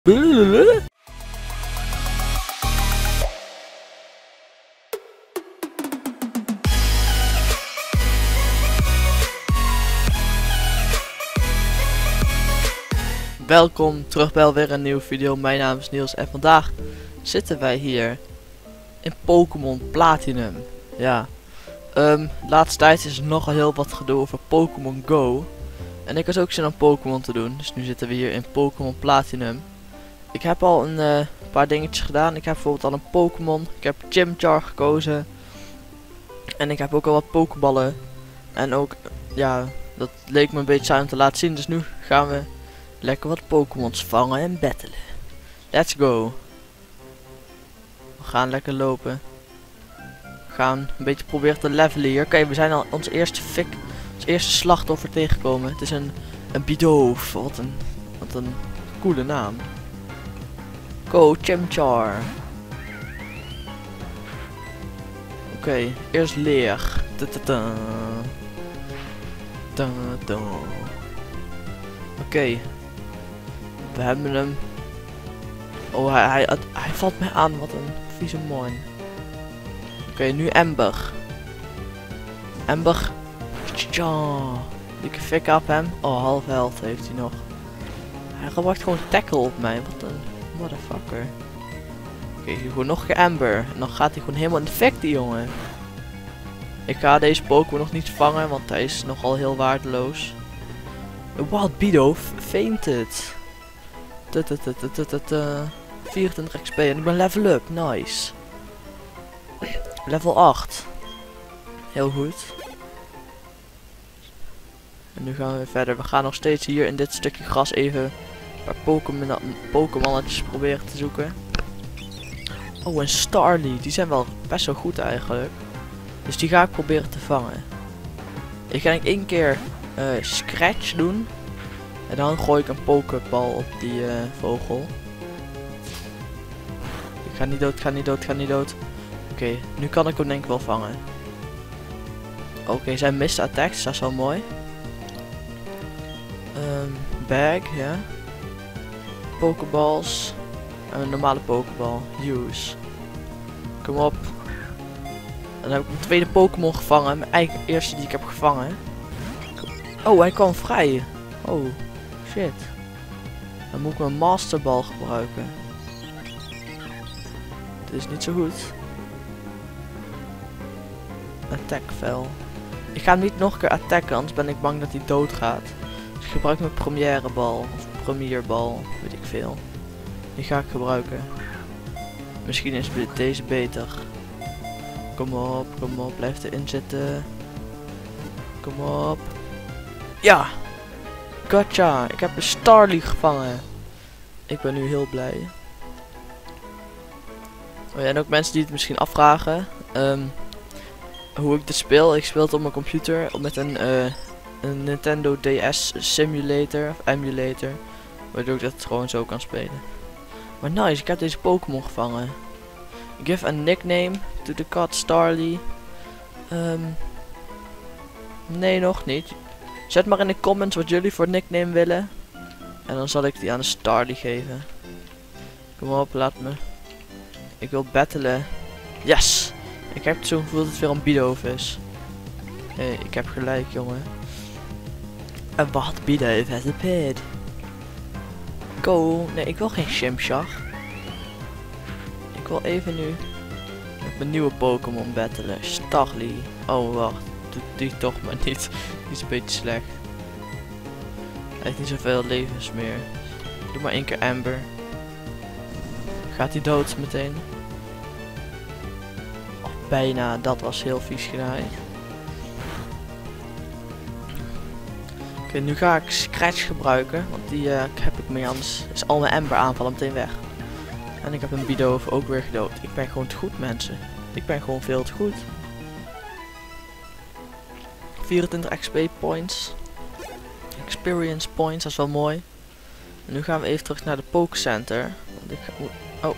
Welkom terug bij alweer een nieuwe video. Mijn naam is Niels en vandaag zitten wij hier in Pokémon Platinum. Ja, de laatste tijd is er nogal heel wat gedoe over Pokémon Go. En ik was ook zin om Pokémon te doen, dus nu zitten we hier in Pokémon Platinum. Ik heb al een paar dingetjes gedaan. Ik heb bijvoorbeeld al een Pokémon. Ik heb Chimchar gekozen. En ik heb ook al wat Pokéballen. En ook, ja, dat leek me een beetje saai om te laten zien. Dus nu gaan we lekker wat Pokémons vangen en battelen. Let's go. We gaan lekker lopen. We gaan een beetje proberen te levelen hier. Oké, we zijn al ons eerste slachtoffer tegengekomen. Het is een Bidoof. Wat een coole naam. Go Chimchar. Oké, eerst leer. Oké. We hebben hem. Oh, hij valt mij aan. Wat een vieze man. Oké, nu Ember. Ember. Dikke fik op hem. Oh, half health heeft hij nog. Hij gebruikt gewoon tackle op mij. Wat een motherfucker. Oké, gewoon nog Ember. En dan gaat hij gewoon helemaal in de fik, die jongen. Ik ga deze Pokémon nog niet vangen, want hij is nogal heel waardeloos. Wild Bidoof fainted. 24 XP en ik ben level up. Nice. Level 8. Heel goed. En nu gaan we weer verder. We gaan nog steeds hier in dit stukje gras even een paar Pokémonnetjes proberen te zoeken. Oh, en Starly. Die zijn wel best wel goed eigenlijk. Dus die ga ik proberen te vangen. Ik ga één keer Scratch doen. En dan gooi ik een Pokéball op die vogel. Ik ga niet dood, ga niet dood, ga niet dood. Oké, nu kan ik hem denk ik wel vangen. Oké, zijn mist attacks, dat is wel mooi. Bag, ja. Pokeballs. En een normale Pokéball. Use. Kom op. Dan heb ik mijn tweede Pokémon gevangen. Mijn eigen eerste die ik heb gevangen. Oh, hij kwam vrij. Oh, shit. Dan moet ik mijn Masterball gebruiken. Dit is niet zo goed. Attack fel. Ik ga hem niet nog een keer attacken, anders ben ik bang dat hij doodgaat. Dus ik gebruik mijn Première bal. Of Premierbal, weet ik veel. Die ga ik gebruiken. Misschien is deze beter. Kom op, blijf erin zitten. Kom op. Ja! Gotcha! Ik heb een Starly gevangen. Ik ben nu heel blij. Oh ja, en ook mensen die het misschien afvragen. Hoe ik dit speel. Ik speel het op mijn computer met een Nintendo DS simulator of emulator. Waardoor ik dat gewoon zo kan spelen. Maar nice, ik heb deze Pokémon gevangen. Give a nickname to the cat Starly. Nee, nog niet. Zet maar in de comments wat jullie voor nickname willen. En dan zal ik die aan de Starly geven. Kom op, laat me. Ik wil battelen. Yes! Ik heb zo'n gevoel dat het weer een Bidoof is. Hey, ik heb gelijk, jongen. En wat Bidoof has appeared. Go. Nee, ik wil geen Chimchar. Ik wil even nu met mijn nieuwe Pokémon battelen. Starly. Oh, wacht. Doe die toch maar niet. Die is een beetje slecht. Hij heeft niet zoveel levens meer. Doe maar één keer Ember. Gaat hij dood meteen? Oh, bijna. Dat was heel vies gedaan. Oké, nu ga ik Scratch gebruiken. Want die heb ik mee, anders is al mijn Ember aanvallen meteen weg. En ik heb een Bidoof ook weer gedood. Ik ben gewoon te goed, mensen. Ik ben gewoon veel te goed. 24 XP points. Experience points, dat is wel mooi. En nu gaan we even terug naar de Pokecenter. Want ik ga, oh.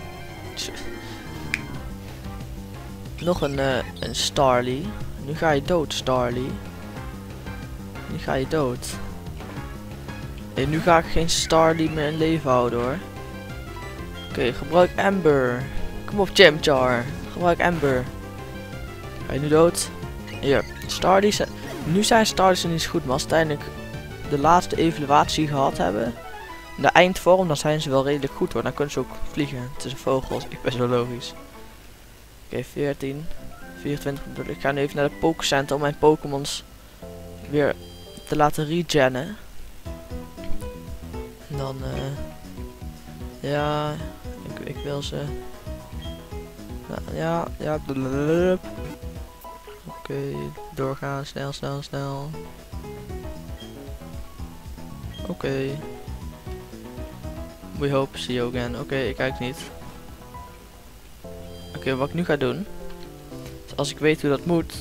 Nog een Starly. Nu ga je dood, Starly. Nu ga je dood. En nu ga ik geen Starly meer in leven houden, hoor. Oké, gebruik Amber. Kom op, Chimchar. Gebruik Amber. Ga je nu dood? Hier, Stardies. Nu zijn Stardies niet zo goed, maar als we uiteindelijk de laatste evaluatie gehad hebben, de eindvorm, dan zijn ze wel redelijk goed hoor. Dan kunnen ze ook vliegen. Het is een vogel, is best wel logisch. Oké, 14. 24 bedoel ik. Ik ga nu even naar de Pokécenter om mijn Pokémons weer te laten regennen. En dan, ja, ik wil ze. Ja. Oké, doorgaan, snel. Oké. We hope see you again. Oké, ik kijk niet. Oké, wat ik nu ga doen. Is als ik weet hoe dat moet.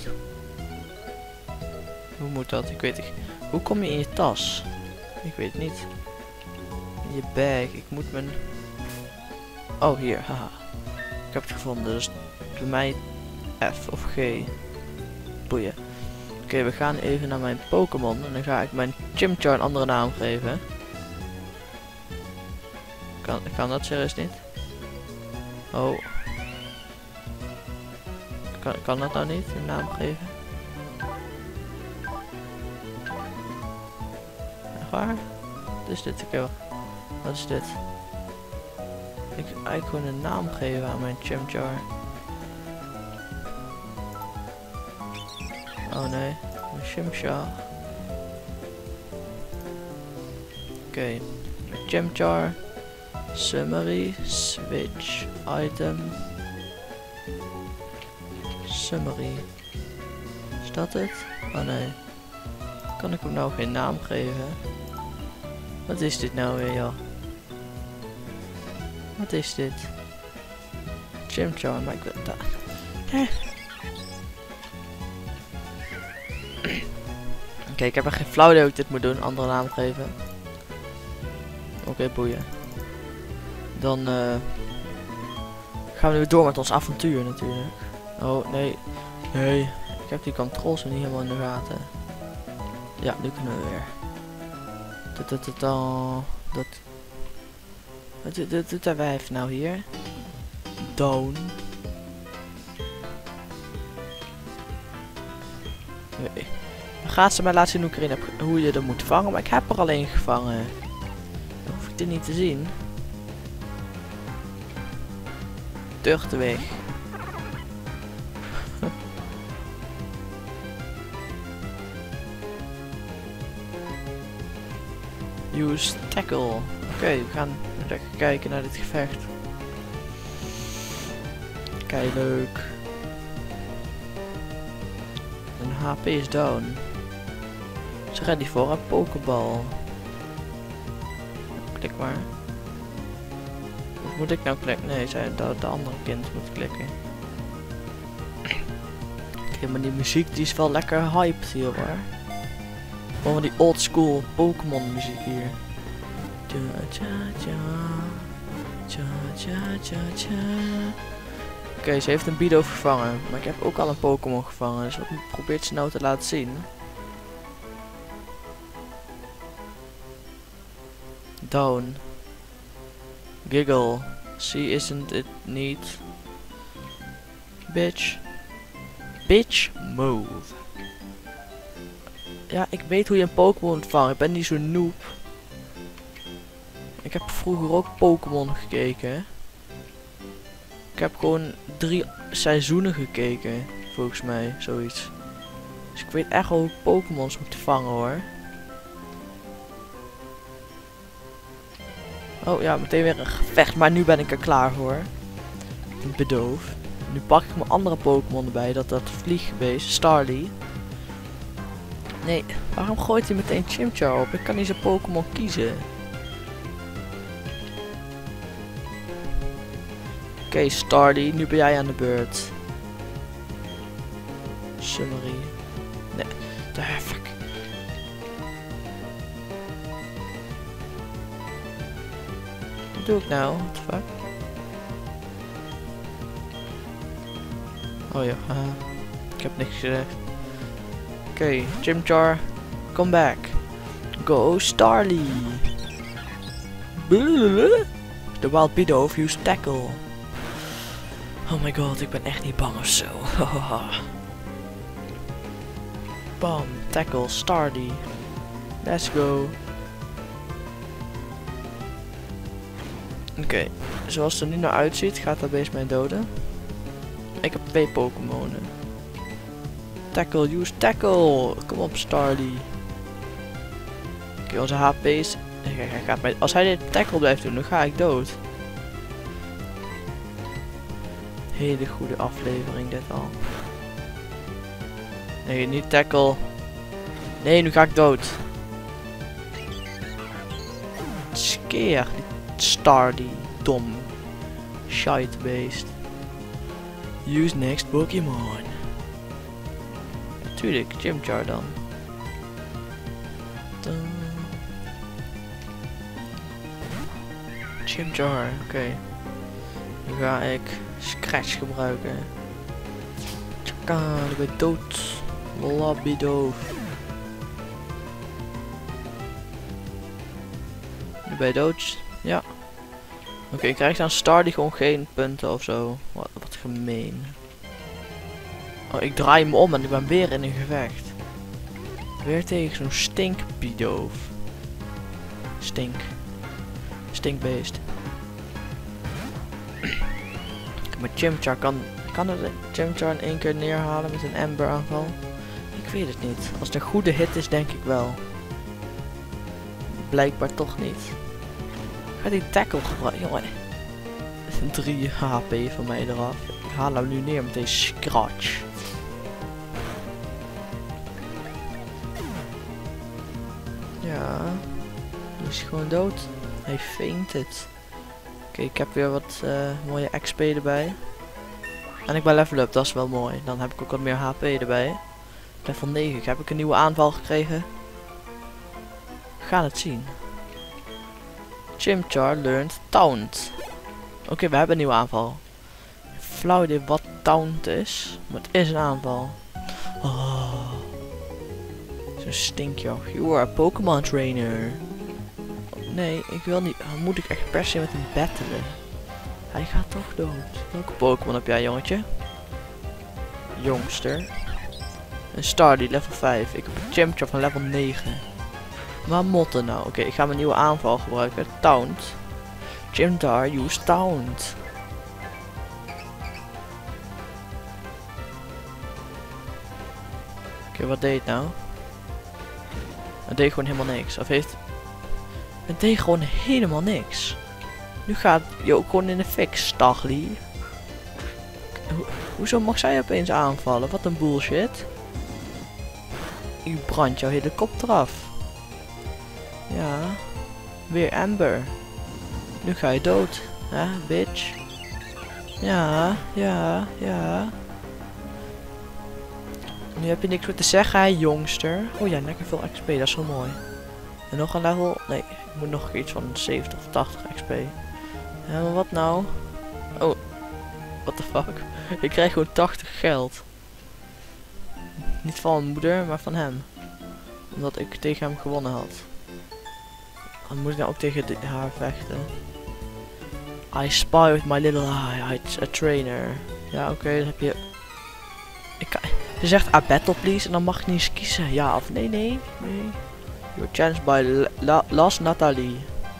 Hoe moet dat? Ik weet niet. Hoe kom je in je tas? Ik weet het niet. In je bag. Ik moet mijn... Oh, hier. Haha. Ik heb het gevonden. Dus bij mij F of G. Boeien. Oké, we gaan even naar mijn Pokémon. En dan ga ik mijn Chimchar een andere naam geven. Kan dat serieus niet? Oh. Kan dat nou niet? Een naam geven? Echt waar? Wat is dit? Wat is dit? Ik ga eigenlijk gewoon een naam geven aan mijn Chimchar. Oh nee, mijn Chimchar. Oké, mijn Chimchar. Summary, switch, item. Summary. Is dat het? Oh nee. Kan ik hem nou geen naam geven? Wat is dit nou weer, joh? Wat is dit? Chimchar, maar ik weet dat. Oké, ik heb er geen flauw idee hoe ik dit moet doen. Andere naam geven. Oké, boeien. Dan gaan we nu door met ons avontuur natuurlijk. Oh, nee. Nee. Ik heb die controls niet helemaal in de gaten. Ja, nu kunnen we weer. Wat doet dat wijf nou hier? Down. Nee. Dan gaat ze mij laten zien hoe ik erin heb, hoe je er moet vangen, maar ik heb er alleen gevangen. Dan hoef ik dit niet te zien. Tucht weg. Use tackle. Oké, we gaan lekker kijken naar dit gevecht. Kijk, leuk. Een HP is down. Ze ready voor een pokeball. Klik maar. Of moet ik nou klikken? Nee, de andere kind moet klikken. Oké, maar die muziek die is wel lekker hyped hier hoor. Gewoon die old school Pokémon muziek hier. Oké, ze heeft een Bido vervangen. Maar ik heb ook al een Pokémon gevangen. Dus wat probeert ze nou te laten zien? Down. Giggle. See, isn't it neat? Bitch. Bitch, move. Ja, ik weet hoe je een Pokémon moet vangen. Ik ben niet zo'n noob. Ik heb vroeger ook Pokémon gekeken. Ik heb gewoon 3 seizoenen gekeken. Volgens mij, zoiets. Dus ik weet echt wel hoe Pokémons moet vangen hoor. Oh ja, meteen weer een gevecht. Maar nu ben ik er klaar voor. Bedoof. Nu pak ik mijn andere Pokémon erbij. Dat vliegbeest. Starly. Nee, waarom gooit hij meteen Chimchar op? Ik kan niet zijn Pokémon kiezen. Oké, Starly, nu ben jij aan de beurt. Summary. Nee, fuck. Wat doe ik nou? What the fuck? Oh ja, ik heb niks gezegd. Oké, Chimchar, come back. Go Starly. The Wild Bidoof use tackle. Oh my god, ik ben echt niet bang of zo. Bam, tackle, Stardy. Let's go. Oké, zoals het er nu naar uitziet, gaat dat beest mij doden. Ik heb 2 Pokémonen. Tackle, use tackle. Kom op, Stardy. Oké, onze HP is... Hij gaat mij... Als hij dit tackle blijft doen, dan ga ik dood. Hele goede aflevering dit al. Nee, niet tackle. Nee, nu ga ik dood. Skeer. Stardy. Dom. Shite beest. Use next Pokémon. Tuurlijk, Chimchar dan. Chimchar, oké. Nu ga ik Scratch gebruiken. Tjaka, ik ben dood. Labidoof. Nu ben je dood. Ja. Oké, ik krijg dan Stardy gewoon geen punten of zo. Wat gemeen. Oh, ik draai hem om en ik ben weer in een gevecht. Weer tegen zo'n stinkbidoof. Stinkbeest. Maar Chimchar kan het Chimchar in 1 keer neerhalen met een Ember aanval? Ik weet het niet. Als het een goede hit is, denk ik wel. Blijkbaar toch niet. Ga die tackle gebruiken, jongen. 3 HP van mij eraf. Ik haal hem nu neer met deze Scratch. Ja. Die is gewoon dood. Hij fainted. Oké, ik heb weer wat mooie XP erbij. En ik ben level up, dat is wel mooi. Dan heb ik ook wat meer HP erbij. Level 9, heb ik een nieuwe aanval gekregen. We gaan het zien. Chimchar learned Taunt. Oké, we hebben een nieuwe aanval. Flauw idee wat Taunt is. Maar het is een aanval. Oh. Zo'n stinkjoch. You are a Pokémon trainer. Nee, ik wil niet. Dan moet ik echt per se met hem battelen. Hij gaat toch dood. Welke Pokémon heb jij, jongetje? Jongster. Een Stardy, level 5. Ik heb een Chimchar van level 9. Maar motten nou. Oké, ik ga mijn nieuwe aanval gebruiken. Taunt. Chimchar, use Taunt. Oké, wat deed het nou? Het deed gewoon helemaal niks. Of heeft... Het deed gewoon helemaal niks. Nu gaat je ook gewoon in de fik, Stagli. Hoezo mag zij opeens aanvallen? Wat een bullshit. Ik brand jouw helikopter af. Ja. Weer Amber. Nu ga je dood. Hè, bitch. Ja, ja, ja. Nu heb je niks meer te zeggen, hè, jongster. Oh ja, lekker veel XP, dat is wel mooi. En nog een level... Nee, ik moet nog iets van 70 of 80 XP. Ja, maar wat nou? Oh, what the fuck? Ik krijg gewoon 80 geld. Niet van mijn moeder, maar van hem. Omdat ik tegen hem gewonnen had. Dan moet ik nou ook tegen haar vechten. I spy with my little eye, a trainer. Ja, oké, dan heb je... Ze zegt, a battle please, en dan mag ik niet eens kiezen. Ja of nee, nee, nee. Your chance by Last Natalie.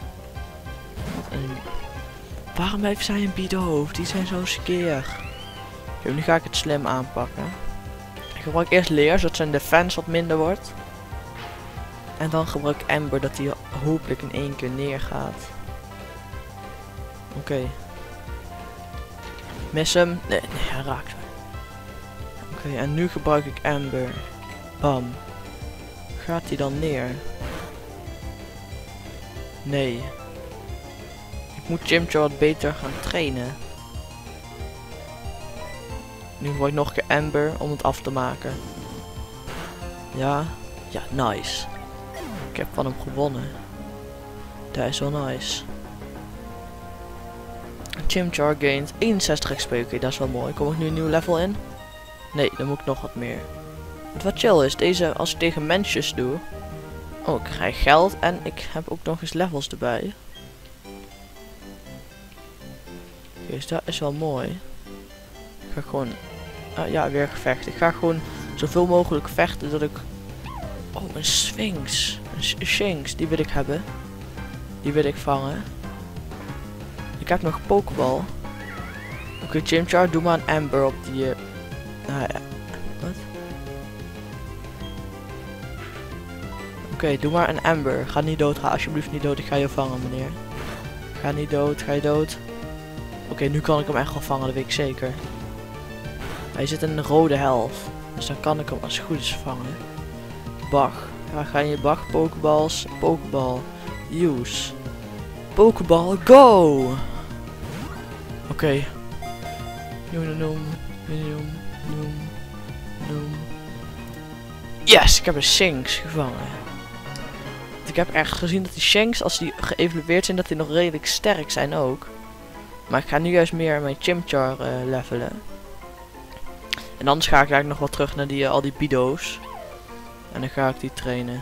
Waarom heeft zij een bidoof? Die zijn zo skeer. Oké, nu ga ik het slim aanpakken. Ik gebruik eerst leer, zodat zijn defense wat minder wordt. En dan gebruik ik Amber, dat hij hopelijk in 1 keer neergaat. Oké. Mis hem. Nee, nee, hij raakt me. Oké, en nu gebruik ik Amber. Bam. Gaat hij dan neer? Nee. Ik moet Chimchar wat beter gaan trainen. Nu gebruik ik nog een keer Amber om het af te maken. Ja. Ja, nice. Ik heb van hem gewonnen. Dat is wel nice. Chimchar gained 61 XP. Oké, dat is wel mooi. Kom ik nu een nieuw level in? Nee, dan moet ik nog wat meer. Wat chill is, deze als ik tegen mensjes doe. Oh, ik krijg geld en ik heb ook nog eens levels erbij. dus dat is wel mooi. Ik ga gewoon... ja, weer gevechten. Ik ga gewoon zoveel mogelijk vechten dat ik... Oh, een Sphinx. Een Sphinx, die wil ik hebben. Die wil ik vangen. Ik heb nog een Pokéball. Oké, Chimchar, doe maar een Amber op die... ja. Wat? Oké, doe maar een Amber. Ga niet dood, ga alsjeblieft niet dood. Ik ga je vangen, meneer. Ga niet dood, ga je dood. Oké, nu kan ik hem echt wel vangen, dat weet ik zeker. Hij zit in een rode helft. Dus dan kan ik hem als het goed is vangen. Bach. Ja, ga je Bach, Pokeballs, Pokeball. Use. Pokeball, go! Oké. Yes, ik heb een Shanks gevangen. Ik heb echt gezien dat die Shanks, als die geëvalueerd zijn, dat die nog redelijk sterk zijn ook. Maar ik ga nu juist meer mijn Chimchar levelen. En anders ga ik eigenlijk nog wel terug naar die, al die Bido's. En dan ga ik die trainen.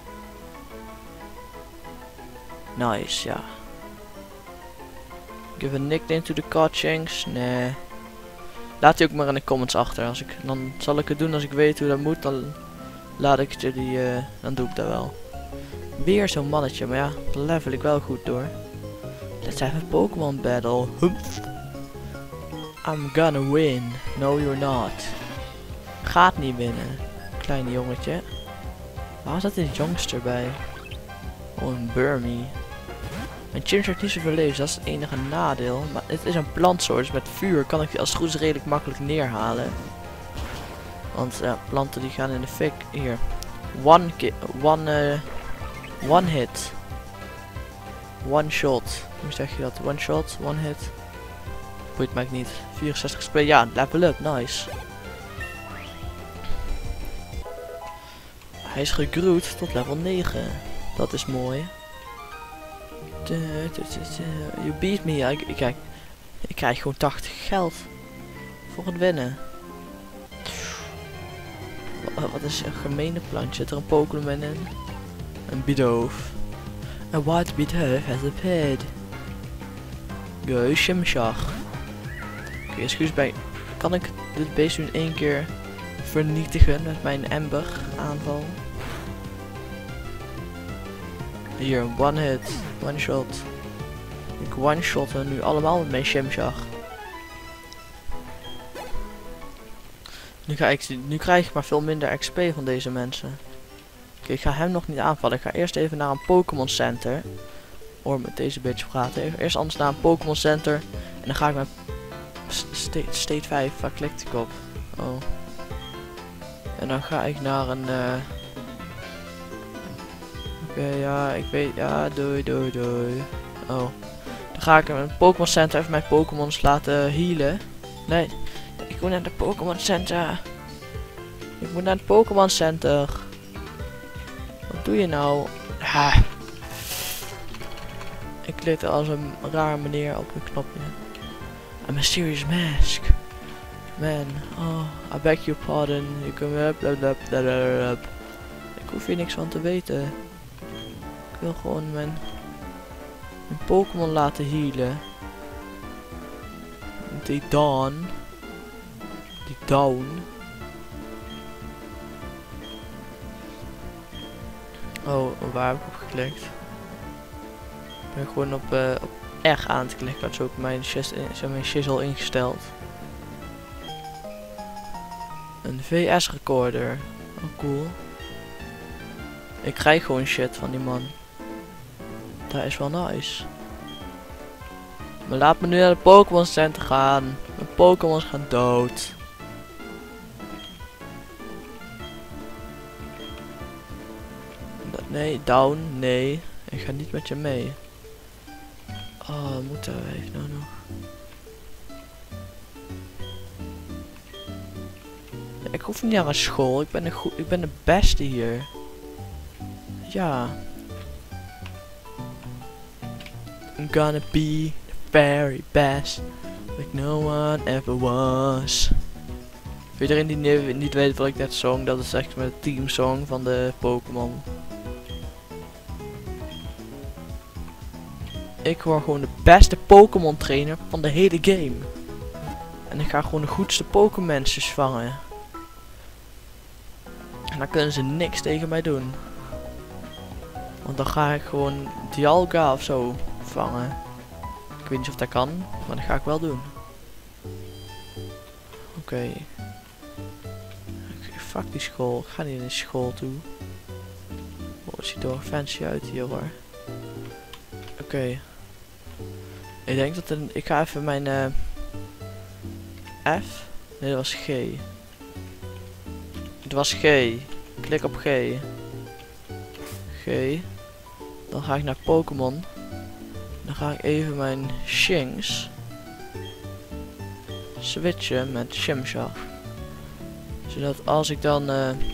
Nice, ja. Give a nickname to the card Shanks. Nee. Laat die ook maar in de comments achter. Dan zal ik het doen als ik weet hoe dat moet. Dan laat ik jullie, dan doe ik dat wel. Weer zo'n mannetje, maar ja, dan level ik wel goed door. Let's have a Pokémon battle. Humph. I'm gonna win. No, you're not. Gaat niet winnen. Kleine jongetje. Waar zat een jongster bij? Oh, een Burmy. Mijn Chimchar heeft niet zoveel levens, dat is het enige nadeel. Maar het is een plantsoort, dus met vuur kan ik die als het goed is redelijk makkelijk neerhalen. Want ja, planten die gaan in de fik. Hier. One hit. One shot. Hoe zeg je dat? One shot, one hit. Boeit mij niet. 64 gespeeld. Ja, level up. Nice. Hij is gegroeid tot level 9. Dat is mooi. You beat me. Ik krijg gewoon 80 geld. Voor het winnen. Wat is een gemene plantje? Zit er een Pokémon in? Een Bidoof. A white Bidoof has appeared. Go Chimchar. Oké, excuus bij. Kan ik dit beest nu in één keer vernietigen met mijn Ember aanval? Hier, one hit, one shot. Ik one-shotten nu allemaal met mijn Chimchar. Nu krijg ik maar veel minder XP van deze mensen. Oké, ik ga hem nog niet aanvallen. Ik ga eerst even naar een Pokémon Center. Om met deze beetje praten. Eerst anders naar een Pokémon Center. En dan ga ik met State 5. Waar klikt ik op? Oh. En dan ga ik naar een... Oké, ja, ik weet... Ja, doei. Oh. Dan ga ik in een Pokémon Center even mijn Pokémons laten healen. Nee. Ik moet naar de Pokémon Center. Ik moet naar het Pokémon Center. Wat doe je nou? Ha. Ik klikte als een rare meneer op een knopje. A mysterious mask. Man, oh, I beg your pardon. You can Ik hoef hier niks van te weten. Ik wil gewoon mijn Pokémon laten healen. Die Dawn. Die Down. Oh, waar heb ik op geklikt? Ik ben gewoon op R aan te klikken. Dat is ook mijn shizzle ingesteld. Een VS recorder. Oh, cool. Ik krijg gewoon shit van die man. Dat is wel nice. Maar laat me nu naar de Pokémon Center gaan. Mijn Pokémons gaan dood. Nee, down, nee. Ik ga niet met je mee. Oh, moeten we even nou nog. Ja, ik hoef niet naar een school. Ik ben de beste hier. Ja. I'm gonna be the very best. Like no one ever was. Voor iedereen die niet weet wat ik net zong, dat is echt mijn teamsong van de Pokémon. Ik word gewoon de beste Pokémon trainer van de hele game. En ik ga gewoon de goedste Pokémonsjes vangen. En dan kunnen ze niks tegen mij doen. Want dan ga ik gewoon Dialga of zo vangen. Ik weet niet of dat kan, maar dat ga ik wel doen. Oké. Fuck die school. Ik ga niet in de school toe. Oh, het ziet er fancy uit hier hoor. Oké. Ik denk dat ik ga even mijn F. Nee, dat was G. Het was G. Klik op G. G. Dan ga ik naar Pokémon. Dan ga ik even mijn Shinx switchen met Chimchar. Zodat als ik dan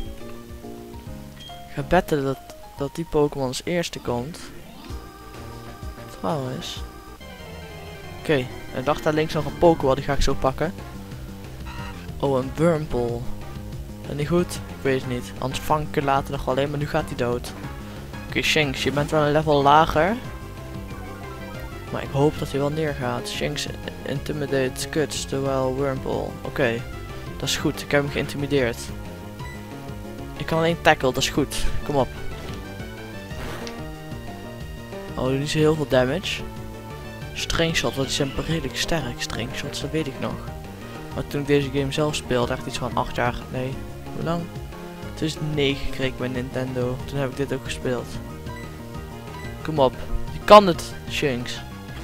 ga battelen dat die Pokémon als eerste komt. Trouwens. Oké, ik dacht daar links nog een Pokéball, die ga ik zo pakken. Oh, een Wurmple. En niet goed? Ik weet het niet. Anders vang ik er later nog wel in, maar nu gaat hij dood. Oké, Shinx, je bent wel een level lager. Maar ik hoop dat hij wel neergaat. Shinx intimidates Guts, terwijl Wurmple. Oké, dat is goed. Ik heb hem geïntimideerd. Ik kan alleen tackle, dat is goed. Kom op. Oh, die is heel veel damage. String Shot, dat is een redelijk sterk. String Shots, dat weet ik nog. Maar toen ik deze game zelf speelde, echt iets van 8 jaar. Nee, hoe lang? 2009 kreeg ik mijn Nintendo. Toen heb ik dit ook gespeeld. Kom op. Je kan het, Shinx.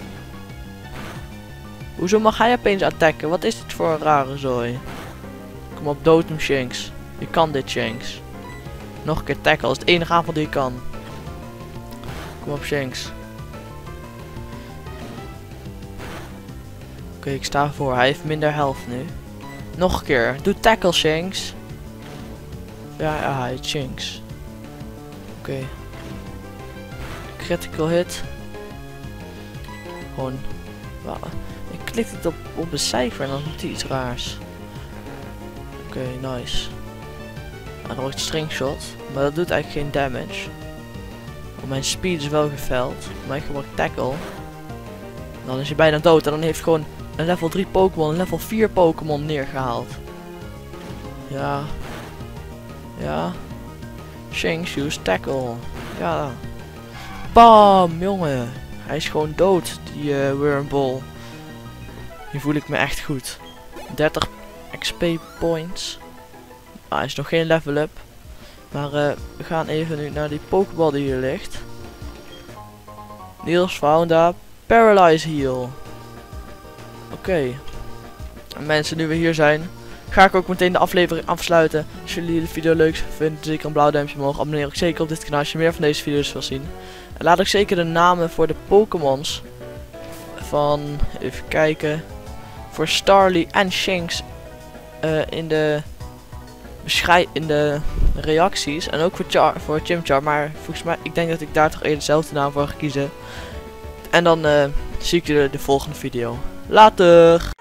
Hoezo mag hij opeens attacken? Wat is dit voor een rare zooi? Kom op, dood hem, Shinx. Je kan dit, Shinx. Nog een keer tackle, dat is het enige aanval die je kan. Kom op, Shinx. Oké, ik sta voor. Hij heeft minder health nu. Nog een keer. Doe tackle, Shinx. Ja, hij is Shinx. Oké. Critical hit. Gewoon. Wow. Ik klik het op een cijfer en dan doet hij iets raars. Oké, nice. Nou, dan wordt String Shot. Maar dat doet eigenlijk geen damage. Want mijn speed is wel geveld. Maar ik gebruik tackle. Dan is hij bijna dood. En dan heeft gewoon een level 3 Pokémon, een level 4 Pokémon neergehaald. Ja. Ja. Shinx, use tackle. Ja. Bam, jongen. Hij is gewoon dood, die Wurmple. Hier voel ik me echt goed. 30 XP points. Hij is nog geen level up. Maar we gaan even nu naar die Pokéball die hier ligt. Niels found a Paralyze Heal. Oké. En mensen, nu we hier zijn, ga ik ook meteen de aflevering afsluiten. Als jullie de video leuk vinden, zeker een blauw duimpje omhoog. Abonneer ook zeker op dit kanaal als je meer van deze video's wil zien. En laat ook zeker de namen voor de Pokémons van, even kijken, voor Starly en Shinx in de reacties. En ook voor Chimchar, maar volgens mij, ik denk dat ik daar toch eerder dezelfde naam voor ga kiezen. En dan zie ik jullie de volgende video. Later!